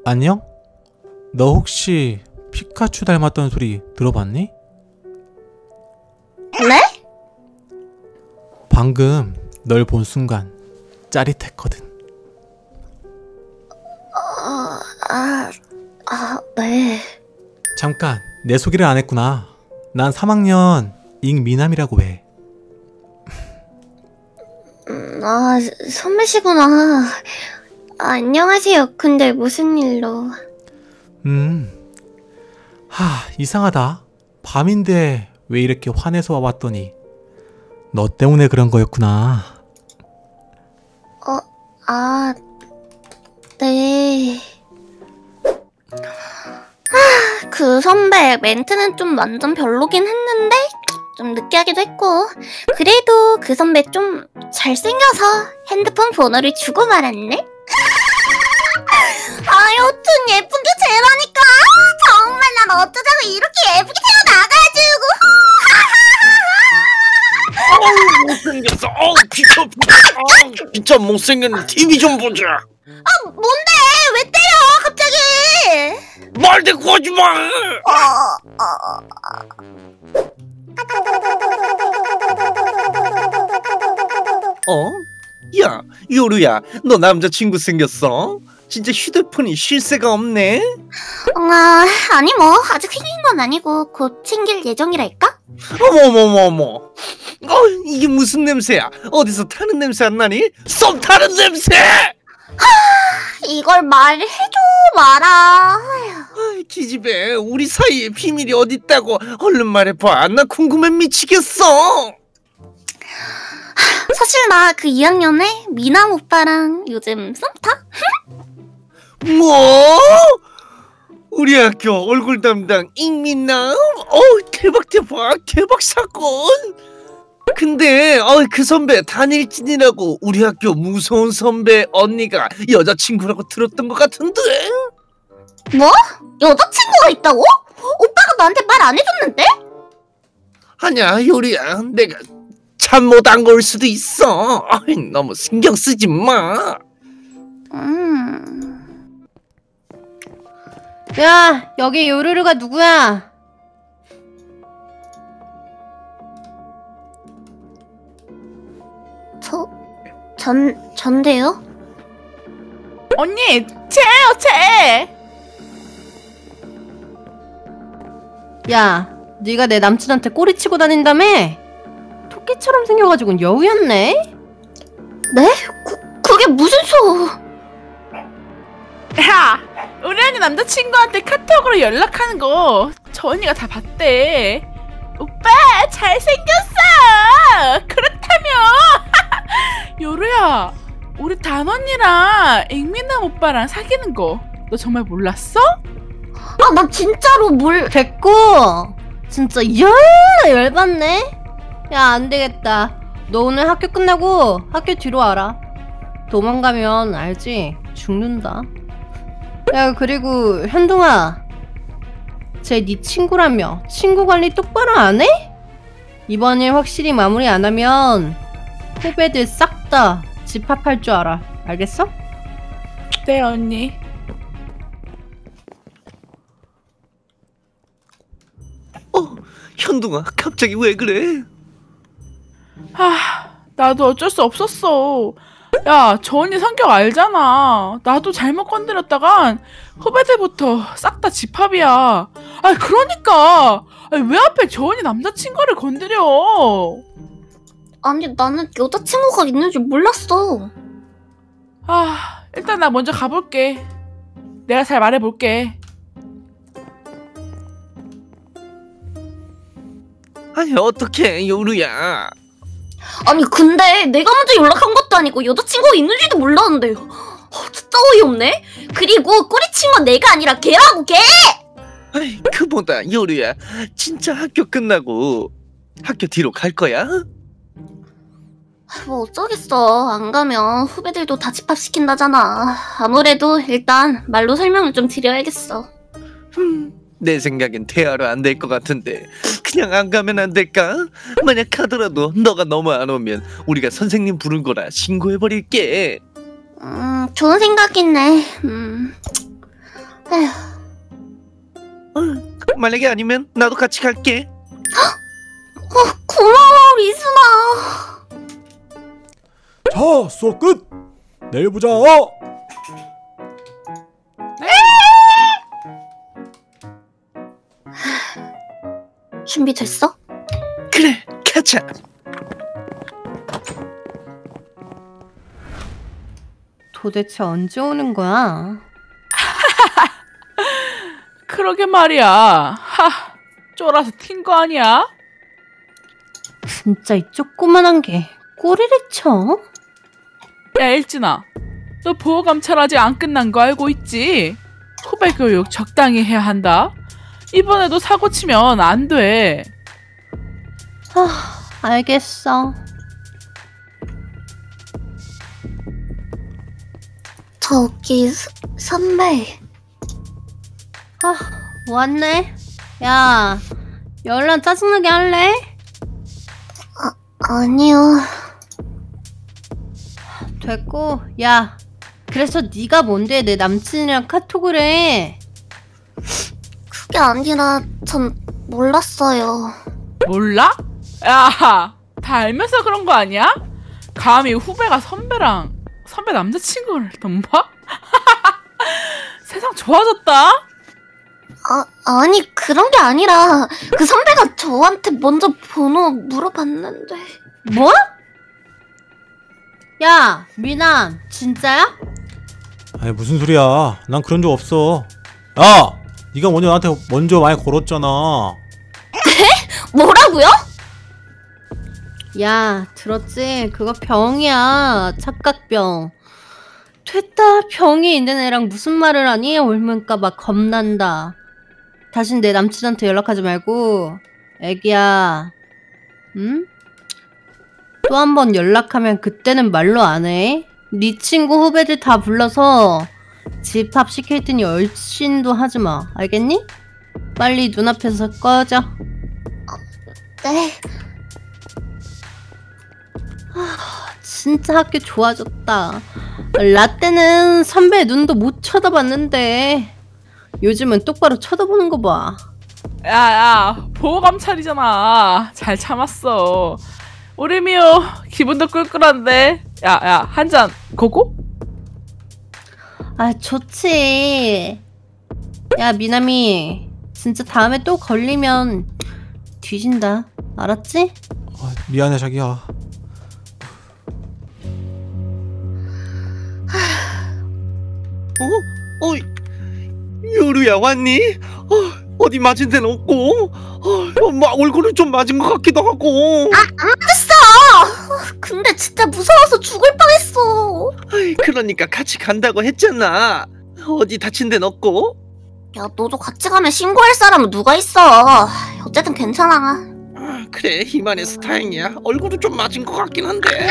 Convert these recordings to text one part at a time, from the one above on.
안녕? 너 혹시 피카츄 닮았다는 소리 들어봤니? 네? 방금 널 본 순간 짜릿했거든. 네. 잠깐, 내 소개를 안 했구나. 난 3학년 잉미남이라고 해. 선배시구나. 안녕하세요. 근데 무슨 일로? 이상하다. 밤인데 왜 이렇게 화내서 와봤더니 너 때문에 그런 거였구나. 네. 그 선배 멘트는 좀 완전 별로긴 했는데 좀 느끼하기도 했고, 그래도 그 선배 좀 잘생겨서 핸드폰 번호를 주고 말았네? 여튼 예쁜 게 제라니까. 정말 난 어쩌자고 이렇게 예쁘게 못생겼어. 진짜 못생겼네. TV 좀 보자. 뭔데? 왜 때려 갑자기? 말 대꾸 하지 마. 야, 요루야, 너 남자친구 생겼어? 진짜 휴대폰이 쉴 새가 없네. 아니 뭐 아직 생긴 건 아니고 곧 챙길 예정이랄까? 어머머머머. 이게 무슨 냄새야? 어디서 타는 냄새 안 나니? 썸 타는 냄새! 이걸 말해줘 마라. 기집애, 우리 사이에 비밀이 어딨다고. 얼른 말해봐. 나 궁금해 미치겠어. 사실 나 그 2학년에 미남 오빠랑 요즘 썸 타? 뭐? 우리 학교 얼굴 담당 잉민남? 대박 사건. 근데 그 선배 단일진이라고 우리 학교 무서운 선배 언니가 여자친구라고 들었던 것 같은데? 뭐? 여자친구가 있다고? 오빠가 나한테 말 안 해줬는데? 아니야 요리야, 내가 잠못 안 걸 수도 있어. 너무 신경 쓰지 마. 야, 여기 요루루가 누구야? 전데요? 언니, 쟤예요, 쟤! 야, 네가 내 남친한테 꼬리치고 다닌다며? 토끼처럼 생겨가지고 여우였네? 네? 그게 무슨 소? 야, 우리 언니 남자친구한테 카톡으로 연락하는 거 저 언니가 다 봤대. 오빠, 잘생겼어! 그렇다며! 요루야, 우리 단 언니랑 앵민남 오빠랑 사귀는 거 너 정말 몰랐어? 나 진짜로 됐고! 진짜 열받네? 야, 안되겠다. 너 오늘 학교 끝나고 학교 뒤로 와라. 도망가면 알지? 죽는다. 야, 그리고 현둥아, 쟤 네 친구라며 친구 관리 똑바로 안 해? 이번 일 확실히 마무리 안 하면 후배들 싹 다 집합할 줄 알아. 알겠어? 네, 언니. 현둥아, 갑자기 왜 그래? 나도 어쩔 수 없었어. 야, 저 언니 성격 알잖아. 나도 잘못 건드렸다간 후배들부터 싹 다 집합이야. 그러니까 왜 하필 저 언니 남자친구를 건드려? 아니 나는 여자친구가 있는 줄 몰랐어. 일단 나 먼저 가볼게. 내가 잘 말해볼게. 아니 어떡해 요루야. 아니 근데 내가 먼저 연락한 것도 아니고 여자친구가 있는지도 몰랐는데 진짜 어이없네. 그리고 꼬리친 건 내가 아니라 걔라고, 걔! 그보다 요루야, 진짜 학교 끝나고 학교 뒤로 갈 거야? 뭐 어쩌겠어. 안 가면 후배들도 다 집합시킨다잖아. 아무래도 일단 말로 설명을 좀 드려야겠어. 내 생각엔 대화로 안 될 것 같은데 그냥 안 가면 안 될까? 만약 가더라도 너가 너무 안 오면 우리가 선생님 부른 거라 신고해버릴게. 좋은 생각이네. 에휴, 만약에 아니면 나도 같이 갈게. 고마워 리순아. 자, 수업 끝. 내일 보자. 준비됐어? 그래, 가자. 도대체 언제 오는 거야? 그러게 말이야. 하, 쫄아서 튄 거 아니야? 진짜 이 조그만한 게 꼬리를 쳐? 야, 일진아. 너 보호 감찰 아직 안 끝난 거 알고 있지? 후배 교육 적당히 해야 한다. 이번에도 사고 치면 안 돼. 알겠어. 저기 선배. 왔네. 야, 연락 짜증나게 할래? 아니요. 됐고, 야, 그래서 네가 뭔데 내 남친이랑 카톡을 해? 그게 아니라 전 몰랐어요. 몰라? 야, 다 알면서 그런 거 아니야? 감히 후배가 선배 남자친구를 덤봐? 세상 좋아졌다? 아니 그런 게 아니라 그 선배가 저한테 먼저 번호 물어봤는데. 뭐? 야, 미남, 진짜야? 아니 무슨 소리야. 난 그런 적 없어. 야, 네가 먼저 나한테 많이 걸었잖아. 뭐라고요? 야, 들었지? 그거 병이야. 착각병. 됐다, 병이 있는 애랑 무슨 말을 하니? 옮을까봐 겁난다. 다신 내 남친한테 연락하지 말고. 애기야, 응? 또 한 번 연락하면 그때는 말로 안 해. 네 친구 후배들 다 불러서 집합 시킬 테니 얼씬도 하지 마. 알겠니? 빨리 눈앞에서 꺼져. 네. 진짜 학교 좋아졌다. 라떼는 선배 눈도 못 쳐다봤는데 요즘은 똑바로 쳐다보는 거 봐. 야, 보호 감찰이잖아. 잘 참았어. 우리 미호 기분도 꿀꿀한데. 야, 한 잔 고고? 아, 좋지. 야, 미남이 진짜 다음에 또 걸리면 뒤진다. 알았지? 미안해 자기야. 요루야 왔니? 어디 맞은 데는 없고, 얼굴을 좀 맞은 것 같기도 하고. 근데 진짜 무서워서 죽을 뻔했어. 그러니까 같이 간다고 했잖아. 어디 다친 데는 없고? 야, 너도 같이 가면 신고할 사람은 누가 있어. 어쨌든 괜찮아. 그래, 이만해서 다행이야. 얼굴도 좀 맞은 것 같긴 한데.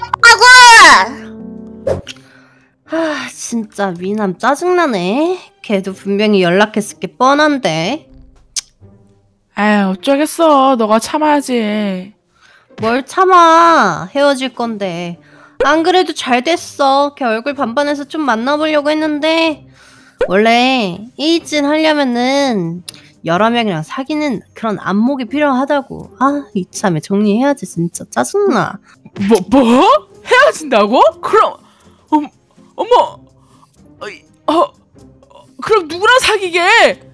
진짜 미남 짜증나네. 걔도 분명히 연락했을 게 뻔한데. 에이, 어쩌겠어. 너가 참아야지. 뭘 참아. 헤어질 건데. 안 그래도 잘 됐어. 걔 얼굴 반반해서 좀 만나보려고 했는데 원래 이진 하려면은 여러 명이랑 사귀는 그런 안목이 필요하다고. 이참에 정리해야지. 진짜 짜증나. 뭐? 헤어진다고? 그럼 어머, 그럼 누구랑 사귀게?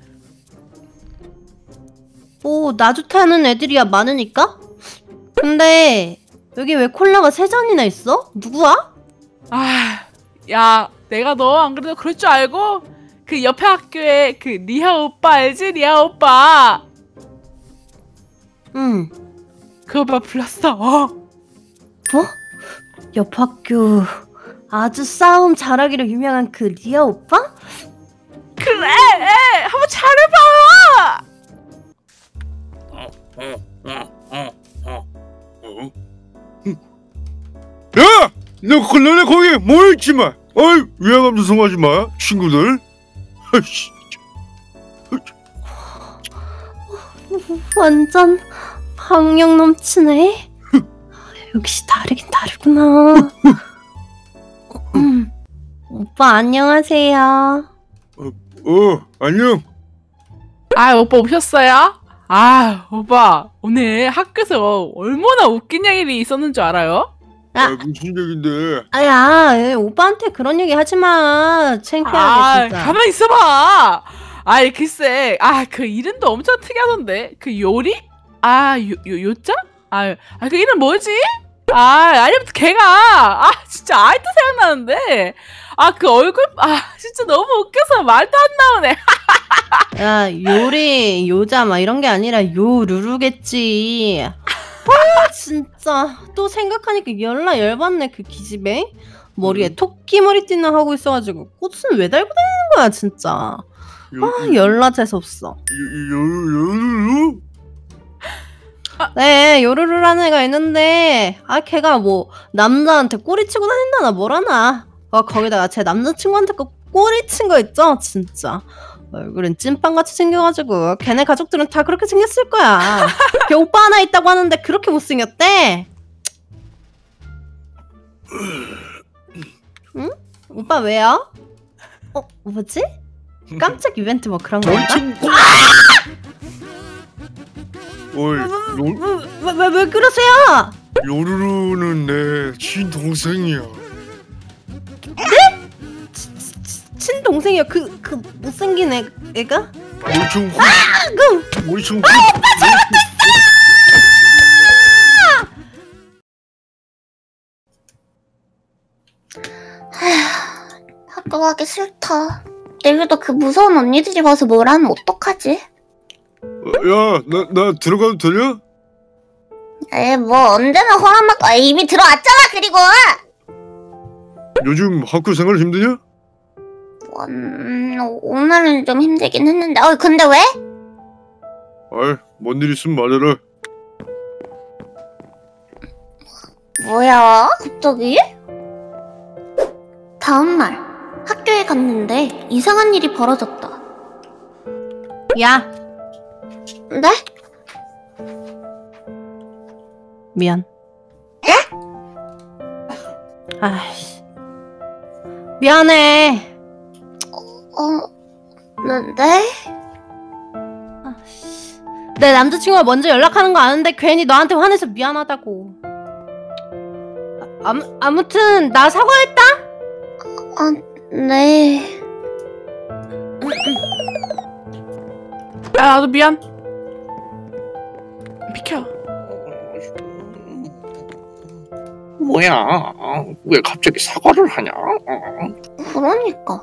나 좋다는 애들이야 많으니까? 근데 여기 왜 콜라가 3잔이나 있어? 누구야? 야, 내가 너 안 그래도 그럴 줄 알고 그 옆에 학교에 그 리아 오빠 알지? 리아 오빠. 응. 그 오빠 불렀어. 뭐? 옆 학교 아주 싸움 잘하기로 유명한 그 리아 오빠? 그래, 한번 잘해봐. 야! 너 콜라네 거기 모여있지 마. 위화감 조성하지 마, 친구들. 아이씨. 완전 박력 넘치네. 역시 다르긴 다르구나. 오빠 안녕하세요. 안녕. 아, 오빠 오셨어요? 아, 오빠 오늘 학교에서 얼마나 웃긴 일이 있었는 줄 알아요? 무슨 얘긴데? 아야, 오빠한테 그런 얘기 하지 마. 창피하게 아, 진짜. 가만 있어봐. 아, 글쎄, 그 이름도 엄청 특이하던데. 그 요리? 요자? 그 이름 뭐지? 아니부터 걔가 진짜 아이도 생각나는데. 그 얼굴 진짜 너무 웃겨서 말도 안 나오네. 야, 요리, 요자 막 이런 게 아니라 요루루겠지. 진짜 또 생각하니까 열받네. 그 기집애 머리에 토끼 머리띠나 하고 있어가지고 꽃은 왜 달고 다니는 거야 진짜. 열나 재수없어. 요루루? 네, 요루루라는 애가 있는데 걔가 뭐 남자한테 꼬리치고 다닌다나 뭐라나. 거기다가 제 남자친구한테 꼬리친 거 있죠 진짜. 얼굴은 찐빵같이 생겨가지고 걔네 가족들은 다 그렇게 생겼을 거야. 걔 오빠 하나 있다고 하는데 그렇게 못생겼대. 응? 오빠 왜요? 뭐지? 깜짝 이벤트 뭐 그런 건가? 왜 그러세요? 요루루는 내 친동생이야. 친동생이요? 그 못생긴 애가? 오빠 학교 가기 싫다. 내일도 그 무서운 언니들이 와서 뭘 하면 어떡하지? 야, 나 들어가도 되냐? 뭐 언제나 허락받고 이미 들어왔잖아. 그리고 요즘 학교 생활 힘드냐? 오늘은 좀 힘들긴 했는데. 근데 왜? 뭔 일 있으면 말해라. 뭐야 갑자기? 다음날 학교에 갔는데 이상한 일이 벌어졌다. 야, 네? 미안. 아이씨, 미안해. 네? 내 남자친구가 먼저 연락하는 거 아는데 괜히 너한테 화내서 미안하다고. 아무튼 나 사과했다. 네. 나도 미안. 비켜. 뭐야? 왜 갑자기 사과를 하냐? 그러니까.